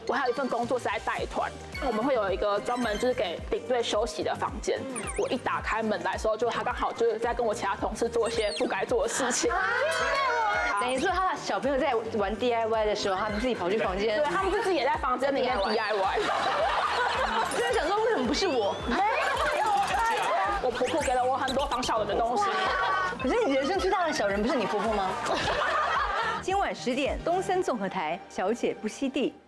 我还有一份工作是在带团，我们会有一个专门就是给领队休息的房间。我一打开门来的时候，就他刚好就是在跟我其他同事做一些不该做的事情。 等于说他的小朋友在玩 DIY 的时候，他们自己跑去房间， 对他们自己也在房间里面 DIY。 就是想说为什么不是我？ 我婆婆给了我很多防小人的东西。 可是你人生最大的小人不是你婆婆吗？今晚10点，东森综合台《小姐不吸地》。